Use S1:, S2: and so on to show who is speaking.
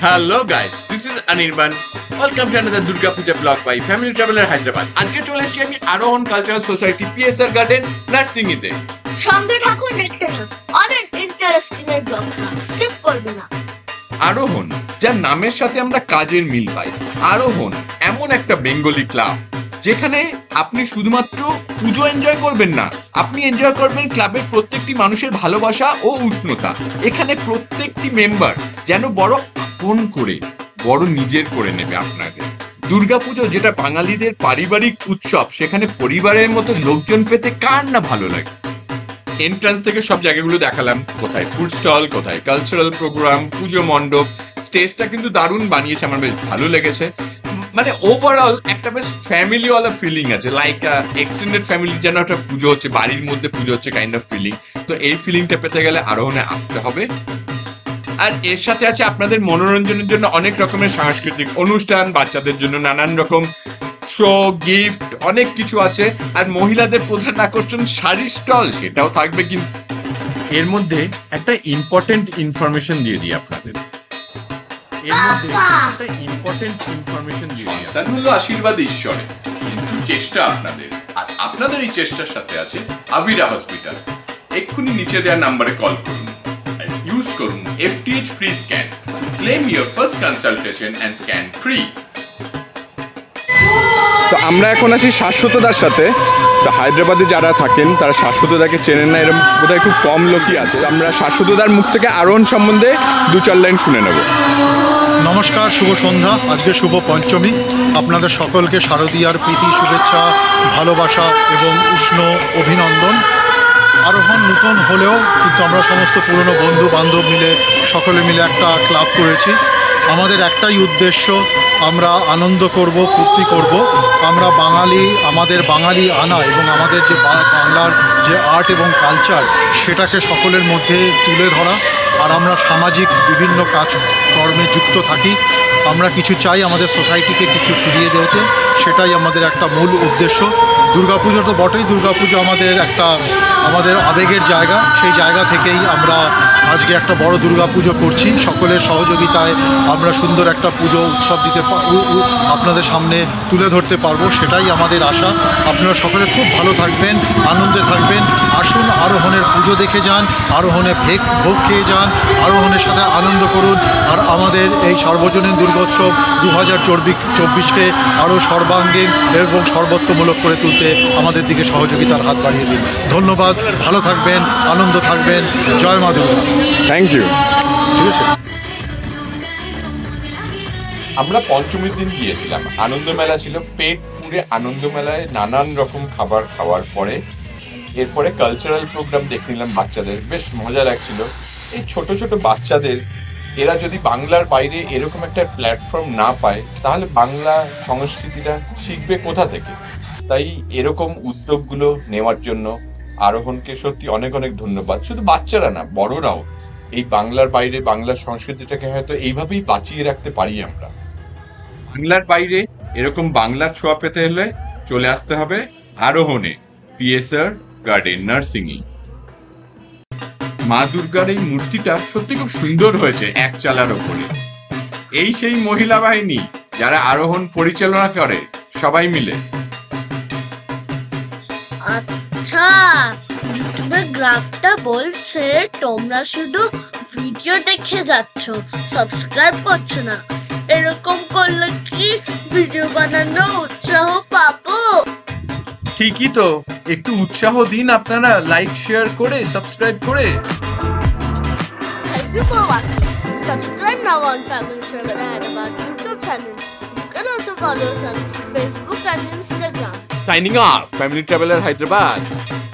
S1: Hello guys, this is Anirban. Welcome to another Durga Puja vlog by Family Traveler Hyderabad. আজকে চলে এসেছি আমি Arohan cultural society PSR garden নার্সিংইতে।
S2: সঙ্গে থাকুন, দেখতে অনেক ইন্টারেস্টিং এর ব্লগ, স্কিপ করবেন না।
S1: আরোহণ, যার নামের সাথে আমরা কাজের মিল পাই। আরোহণ এমন একটা বেঙ্গলি ক্লাব যেখানে আপনি শুধুমাত্র পুজো এনজয় করবেন না, আপনি এনজয় করবেন ক্লাবের প্রত্যেকটি মানুষের ভালোবাসা ও উষ্ণতা। এখানে প্রত্যেকটি মেম্বার যেন বড় আপন করে, বড় নিজের করে নেবে আপনাকে। দুর্গাপুজো যেটা বাঙালিদের পারিবারিক উৎসব, সেখানে পরিবারের মতো লোকজন পেতে কার না ভালো লাগে। এন্ট্রান্স থেকে সব জায়গাগুলো দেখালাম, কোথায় ফুড স্টল, কোথায় কালচারাল প্রোগ্রাম, পুজো মণ্ডপ। স্টেজটা কিন্তু দারুণ বানিয়েছে, আমার বেশ ভালো লেগেছে। মানে ওভারঅল একটা বেশ ফ্যামিলিওয়ালা ফিলিং আছে, লাইক এক্সটেন্ডেড ফ্যামিলি যেন একটা পুজো হচ্ছে, বাড়ির মধ্যে পুজো হচ্ছে কাইন্ড অফ ফিলিং। তো এই ফিলিংটা পেতে গেলে আরোহণে আসতে হবে। আর এর সাথে আছে আপনাদের মনোরঞ্জনের জন্য অনেক রকমের সাংস্কৃতিক অনুষ্ঠান, বাচ্চাদের জন্য নানান রকম শো, গিফট, অনেক কিছু আছে। আর মহিলাদের প্রধান আকর্ষণ শাড়ি স্টল, সেটাও থাকবে। কিন্তু এর মধ্যে একটা ইম্পর্টেন্ট ইনফরমেশন দিয়ে দিই আপনাদের। সন্তান হলো আশীর্বাদ ঈশ্বরের, কিন্তু চেষ্টা আপনাদের। আর আপনাদের এই চেষ্টার সাথে আছে আবিরা হসপিটাল। এক্ষুনি নিচে দেওয়া নাম্বারে কল করুন, ইউজ করুন FTH free scan. Claim your first consultation and scan free.
S3: তো আমরা এখন আছি শাশ্বতদার সাথে। তো হায়দ্রাবাদে যারা থাকেন তারা শাশ্বতদাকে চেনেন না, এরকম বোধহয় খুব কম লোকই আছে। আমরা শাশ্বতদার মুখ থেকে আরোহণ সম্বন্ধে 2-4 লাইন শুনে নেব।
S4: নমস্কার, শুভ সন্ধ্যা। আজকে শুভ পঞ্চমী। আপনাদের সকলকে শারদীয়ার প্রীতি, শুভেচ্ছা, ভালোবাসা এবং উষ্ণ অভিনন্দন। আরোহণ নতুন হলেও কিন্তু আমরা সমস্ত পুরনো বন্ধু বান্ধব মিলে সকলে মিলে একটা ক্লাব করেছি। আমাদের একটাই উদ্দেশ্য, আমরা আনন্দ করব, ফুর্তি করব। আমরা বাঙালি, আমাদের বাঙালি আনা এবং আমাদের যে বাংলার যে আর্ট এবং কালচার, সেটাকে সকলের মধ্যে তুলে ধরা। আর আমরা সামাজিক বিভিন্ন কাজকর্মে যুক্ত থাকি। আমরা কিছু চাই আমাদের সোসাইটিকে কিছু ফিরিয়ে দেওয়াতে, সেটাই আমাদের একটা মূল উদ্দেশ্য। দুর্গাপুজো তো বটেই, দুর্গাপুজো আমাদের আবেগের জায়গা। সেই জায়গা থেকেই আমরা আজকে একটা বড় দুর্গাপুজো করছি। সকলের সহযোগিতায় আমরা সুন্দর একটা পুজো উৎসব আপনাদের সামনে তুলে ধরতে পারবো, সেটাই আমাদের আশা। আপনারা সকলে খুব ভালো থাকবেন, আনন্দে থাকবেন। আসুন, আরোহণের পুজো দেখে যান, আরোহণে ভোগ খেয়ে যান, আরোহণের সাথে আনন্দ করুন। আর আমাদের এই সার্বজনীন দুর্গোৎসব 2024কে আরও সর্বাঙ্গীন এবং সর্বোত্তমূলক করে তুলতে আমাদের দিকে সহযোগিতার হাত বাড়িয়ে দিন। ধন্যবাদ, ভালো থাকবেন, আনন্দ থাকবেন। জয় মা দুর্গা।
S3: Thank you.
S4: ঠিক আছে।
S1: আমরা পঞ্চমীর দিন গিয়েছিলাম, আনন্দ মেলা ছিল। পেট পুরে আনন্দ মেলায় নানান রকম খাবার খাওয়ার পরে এরপরে কালচারাল প্রোগ্রাম দেখে নিলাম বাচ্চাদের, বেশ মজা লাগছিল। এই ছোট ছোট বাচ্চাদের, এরা যদি বাংলার বাইরে এরকম একটা প্ল্যাটফর্ম না পায়, তাহলে বাংলা সংস্কৃতিটা শিখবে কোথা থেকে? তাই এরকম উদ্যোগগুলো নেওয়ার জন্য আরোহণকে সত্যি অনেক অনেক ধন্যবাদ। শুধু বাচ্চারা না, বড়রাও এই বাংলার বাইরে বাংলার সংস্কৃতিটাকে হয়তো এইভাবেই বাঁচিয়ে রাখতে পারি আমরা। বাংলার বাইরে এরকম বাংলার ছোঁয়া পেতে হলে চলে আসতে হবে আরোহণে, PSR গার্ডেন নার্সিংই। মা দুর্গার এই মূর্তিটা সত্যি খুব সুন্দর হয়েছে এক চালার ওপরে। এই সেই মহিলা বাহিনী যারা আরোহণ পরিচালনা করে, সবাই মিলে।
S2: আচ্ছা, ইউটিউবের গ্রাফটা বলছে তোমরা শুধু ভিডিও দেখে যাচ্ছ, সাবস্ক্রাইব করছো না। এরকম করলে কি ভিডিও বানানোর উৎসাহ পাবো?
S1: ঠিকই তো, একটু উৎসাহ দিন আপনারা, লাইক শেয়ার করে, সাবস্ক্রাইব করে।
S2: Thank you for watching. Subscribe now on Family Traveler Hyderabad YouTube channel. You can also follow us on Facebook and Instagram.
S1: Signing off, Family Traveler Hyderabad.